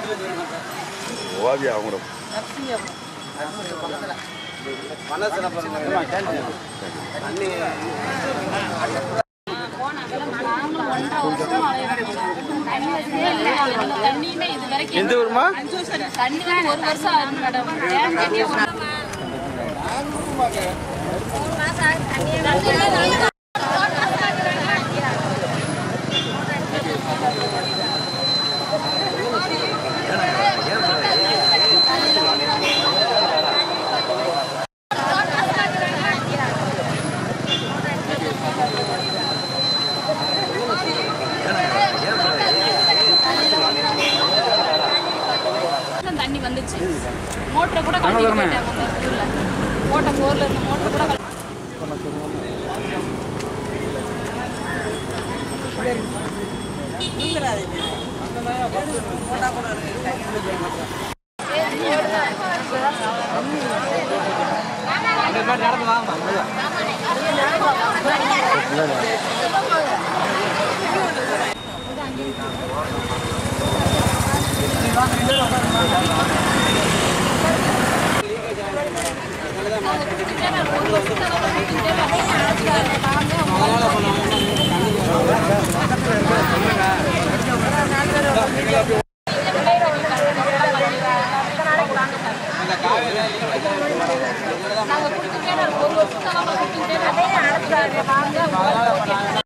ஓவியா அவங்க எந்த ஊருமா? தண்ணி ஒரு வருஷம் ஆகுது மேடம். தண்ணி வந்துச்சு. மோட்டரை கூட கழட்டி போயிட்டாங்க. மோட்டர் போர்ல இருந்த மோட்டர் கூட நாங்கள்